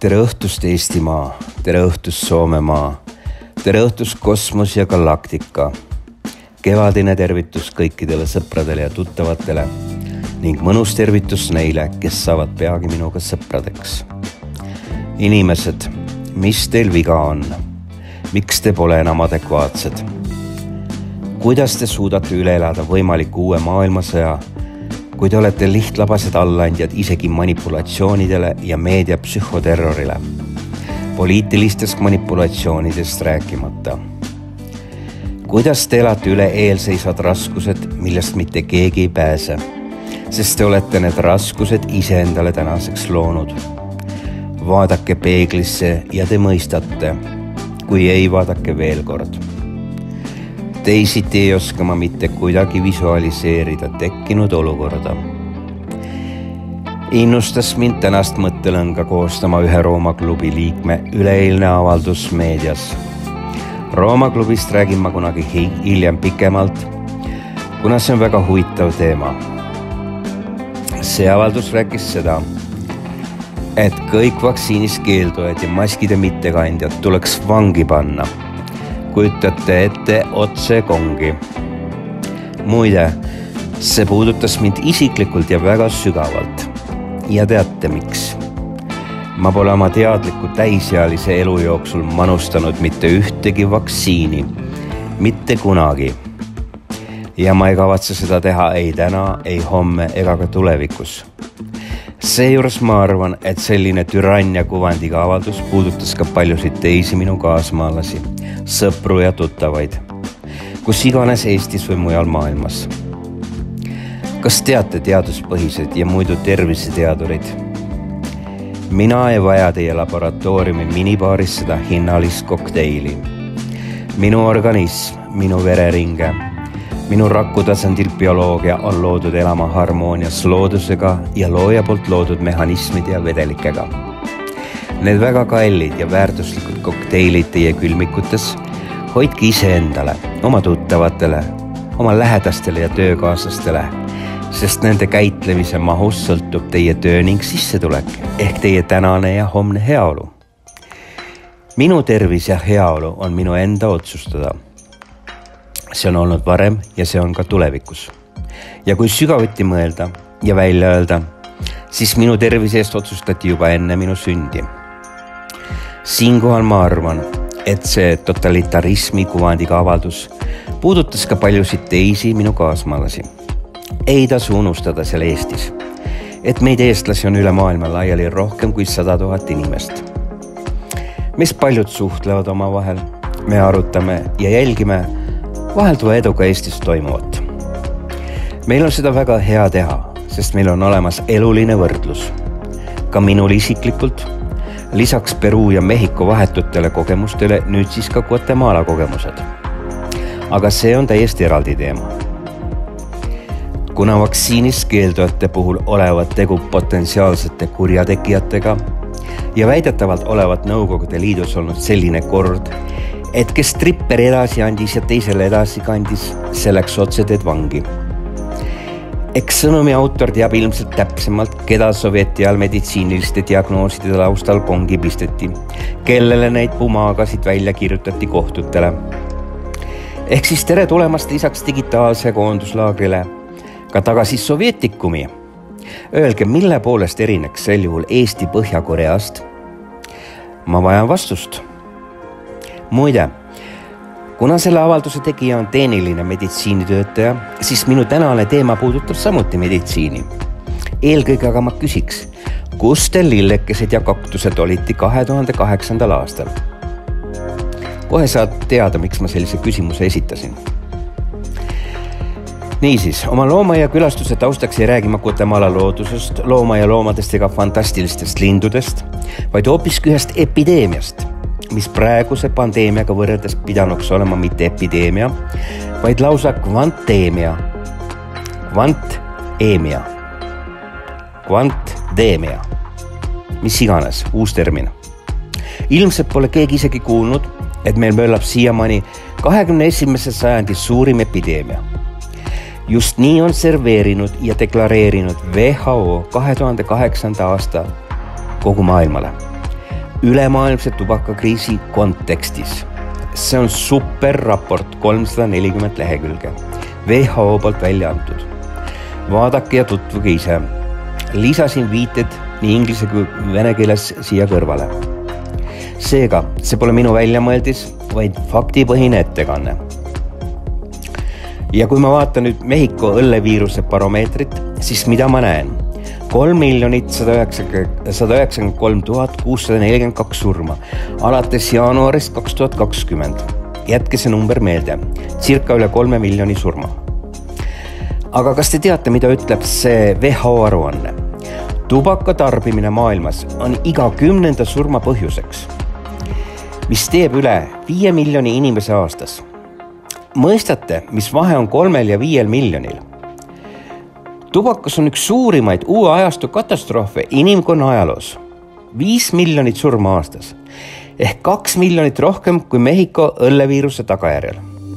Tere õhtust Eestimaa, tere õhtust Soomemaa, tere õhtust kosmos ja galaktika. Kevadine tervitus kõikidele sõpradele ja tuttavatele ning mõnus tervitus neile, kes saavad peagi minuga sõpradeks. Inimesed, mis teil viga on? Miks te pole enam adekvaatsed? Kuidas te suudate üle elada võimaliku uue maailmasõja, kui te olete lihtlabased allaandjad isegi manipulatsioonidele ja meedia psühhoterrorile, poliitilistest manipulatsioonidest rääkimata? Kuidas te elate üle eelseisvad raskused, millest mitte keegi ei pääse, sest te olete need raskused iseendale tänaseks loonud? Vaadake peeglisse ja te mõistate, kui ei, vaadake veel kord. Teisiti ei oska ma mitte kuidagi visualiseerida tekkinud olukorda. Innustas mind tänast mõttelõnga koostama ühe Rooma klubi liikme üleeilne avaldus meedias. Rooma klubist räägin ma kunagi hiljem pikemalt, kuna see on väga huvitav teema. See avaldus rääkis seda, et kõik vaktsiinis keeldujad ja maskide mittekandjad tuleks vangi panna. Kujutate ette otse kongi. Muide, see puudutas mind isiklikult ja väga sügavalt. Ja teate miks? Ma pole oma teadliku täisealise elu jooksul manustanud mitte ühtegi vaktsiini. Mitte kunagi. Ja ma ei kavatse seda teha ei täna, ei homme ega ka tulevikus. Seejuures ma arvan, et selline türannia kuvandiga avaldus puudutas ka paljusid teisi minu kaasmaalasi, sõpru ja tuttavaid, kus iganes Eestis või mujal maailmas. Kas teate teaduspõhised ja muidu terviseteadurid? Mina ei vaja teie laboratooriumi minibaaris seda hinnalist kokteili. Minu organism, minu vereringe, minu rakutasandil bioloogia on loodud elama harmoonias loodusega ja looja poolt loodud mehhanismide ja vedelikega. Need väga kallid ja väärtuslikud kokteilid teie külmikutes hoidke iseendale, oma tuttavatele, oma lähedastele ja töökaaslastele, sest nende käitlemise mahus sõltub teie töö ning sissetulek ehk teie tänane ja homne heaolu. Minu tervis ja heaolu on minu enda otsustada. See on olnud varem ja see on ka tulevikus. Ja kui sügavuti mõelda ja välja öelda, siis minu tervise eest otsustati juba enne minu sündi. Siinkohal ma arvan, et see totalitarismi kuvandiga avaldus puudutas ka paljusid teisi minu kaasmaalasi. Ei tasu unustada seal Eestis, et meid eestlasi on üle maailma laiali rohkem kui 100 000 inimest. Meist paljud suhtlevad omavahel, me arutame ja jälgime vahelduva eduga Eestis toimuvat. Meil on seda väga hea teha, sest meil on olemas eluline võrdlus. Ka minul isiklikult, lisaks Peru ja Mehhiko vahetutele kogemustele, nüüd siis ka Guatemala kogemused. Aga see on täiesti eraldi teema. Kuna vaktsiinis keeldujate puhul olevat tegu potentsiaalsete kurjategijatega ja väidetavalt olevat Nõukogude Liidus olnud selline kord, et kes tripperi edasi andis ja teisele edasi kandis, selleks otse teed vangi. Eks sõnumi autor teab ilmselt täpsemalt, keda sovjeti ajal meditsiiniliste diagnooside taustal kongi pisteti, kellele neid pumaagasid välja kirjutati kohtutele. Ehk siis tere tulemast lisaks digitaalse koonduslaagrile ka tagasi sovjetikumi. Öelge, mille poolest erineks sel juhul Eesti Põhja-Koreast? Ma vajan vastust. Muide, kuna selle avalduse tegija on tehniline meditsiinitöötaja, siis minu tänane teema puudutab samuti meditsiini. Eelkõige aga ma küsiks, kus te lillekesed ja kaktused olite 2008. aastal? Kohe saad teada, miks ma sellise küsimuse esitasin. Niisiis, oma looma ja külastuse taustaks ei räägi ma Guatemala loodusest, looma ja loomadest ega fantastilistest lindudest, vaid hoopiski ühest epideemiast, mis praeguse pandeemiaga võrreldes pidanuks olema mitte epideemia, vaid lausa kvanteemia. Kvantdeemia. Mis iganes, uus termin. Ilmselt pole keegi isegi kuulnud, et meil möllab siiamaani 21. sajandi suurim epideemia. Just nii on serveerinud ja deklareerinud WHO 2008. aasta kogu maailmale. ülemaailmse tubakakriisi kontekstis. See on super raport, 340 lehekülge, WHO poolt välja antud. Vaadake ja tutvuge ise. Lisasin viited nii inglise kui vene keeles siia kõrvale. Seega, see pole minu väljamõeldis, vaid faktipõhine ettekanne. Ja kui ma vaatan nüüd Mehhiko õlleviiruse baromeetrit, siis mida ma näen? 3 193 642 surma alates jaanuarist 2020. Jätke see number meelde, circa üle 3 miljoni surma. Aga kas te teate, mida ütleb see WHO aruanne? Tubaka tarbimine maailmas on iga 10. surma põhjuseks, mis teeb üle 5 miljoni inimese aastas. Mõistate, mis vahe on 3 ja 5 miljonil? Tubakas on üks suurimaid uue ajastu katastroofe inimkonna ajaloos. 5 miljonit surma aastas. Ehk 2 miljonit rohkem kui Mehhiko õlleviiruse tagajärjel.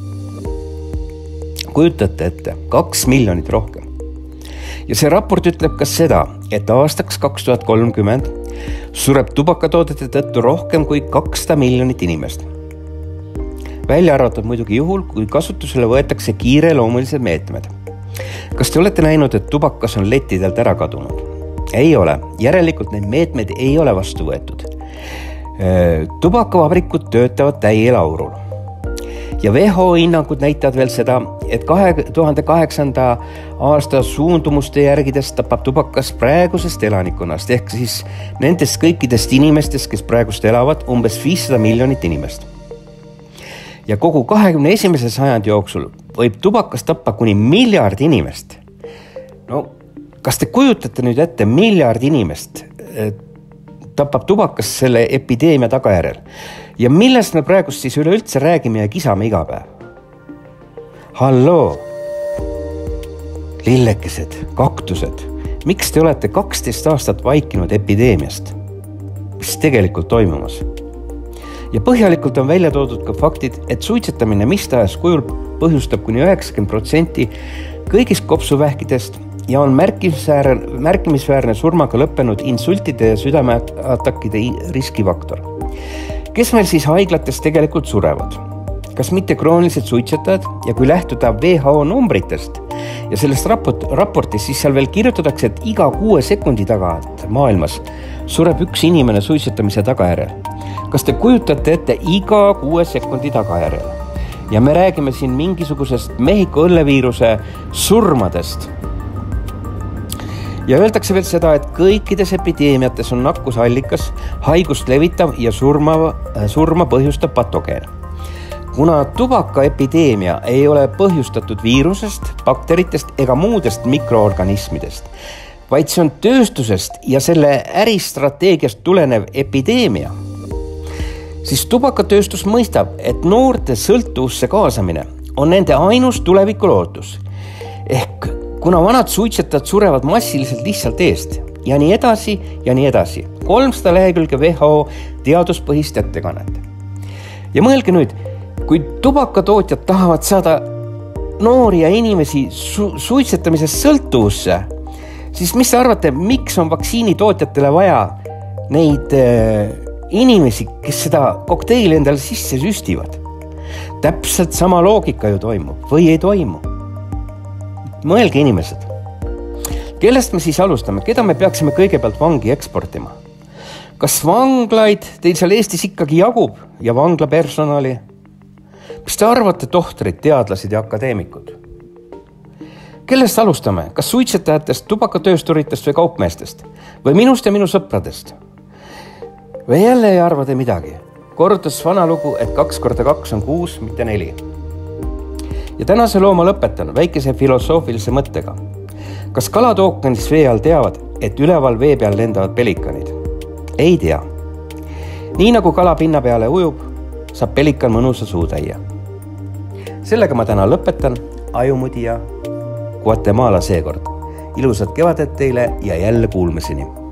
Kujutate ette, 2 miljonit rohkem. Ja see raport ütleb ka seda, et aastaks 2030 sureb tubakatoodete tõttu rohkem kui 200 miljonit inimest. Välja arvatud muidugi juhul, kui kasutusele võetakse kiireloomulised meetmed. Kas te olete näinud, et tubakas on lettidelt ära kadunud? Ei ole. Järelikult need meetmed ei ole vastu võetud. Tubakavabrikud töötavad täiel aurul. Ja WHO hinnangud näitavad veel seda, et 2008. aasta suundumuste järgides tapab tubakas praegusest elanikkonnast, ehk siis nendest kõikidest inimestest, kes praegust elavad, umbes 500 miljonit inimest. Ja kogu 21. sajandi jooksul võib tubakas tappa kuni 1 miljard inimest. No, kas te kujutate nüüd ette 1 miljard inimest tapab tubakas selle epideemia tagajärjel? Ja millest me praegust siis üleüldse räägime ja kisame iga päev? Halloo! Lillekesed, kaktused, miks te olete 12 aastat vaikinud epideemiast? Mis tegelikult toimumas? Ja põhjalikult on välja toodud ka faktid, et suitsetamine mis tahes kujul põhjustab kuni 90% kõigist kopsuvähkidest ja on märkimisväärne surmaga lõppenud insultide ja südameatakide riskifaktor. Kes meil siis haiglates tegelikult surevad? Kas mitte kroonilised suitsetajad? Ja kui lähtuda WHO numbritest ja sellest raportist, siis seal veel kirjutatakse, et iga 6 sekundi tagant maailmas sureb üks inimene suitsetamise tagajärjel. Kas te kujutate ette iga 6 sekundi tagajärjel? Ja me räägime siin mingisugusest Mehhiko õlleviiruse surmadest. Ja öeldakse veel seda, et kõikides epideemiates on nakkusallikas, haigust levitav ja surma põhjustav patogeen. Kuna tubakaepideemia ei ole põhjustatud viirusest, bakteritest ega muudest mikroorganismidest, vaid see on tööstusest ja selle äristrateegiast tulenev epideemia, siis tubakatööstus mõistab, et noorte sõltuvusse kaasamine on nende ainus tulevikulootus. Ehk kuna vanad suitsetajad surevad massiliselt lihtsalt eest ja nii edasi ja nii edasi. 300 lehekülge WHO teaduspõhist ettekannet. Ja mõelge nüüd, kui tubakatootjad tahavad saada noori ja inimesi suitsetamisest sõltuvusse, siis mis te arvate, miks on vaktsiinitootjatele vaja neid inimesi, kes seda kokteili endale sisse süstivad? Täpselt sama loogika ju toimub või ei toimu. Mõelge inimesed. Kellest me siis alustame? Keda me peaksime kõigepealt vangi eksportima? Kas vanglaid teil seal Eestis ikkagi jagub ja vangla personali? Mis te arvate tohtrid, teadlased ja akadeemikud? Kellest alustame? Kas suitsetajatest, tubakatöösturitest või kaupmeestest? Või minust ja minu sõpradest? Või jälle ei arva te midagi? Korrutas vana lugu, et 2 × 2 on 6, mitte 4. Ja tänase looma lõpetan väikese filosoofilise mõttega. Kas kalad ookeanis vee all teavad, et üleval vee peal lendavad pelikanid? Ei tea. Nii nagu kala pinna peale ujub, saab pelikan mõnusa suutäie. Sellega ma täna lõpetan. Ajumudija Guatemala seekord. Ilusat kevadet teile ja jälle kuulmiseni.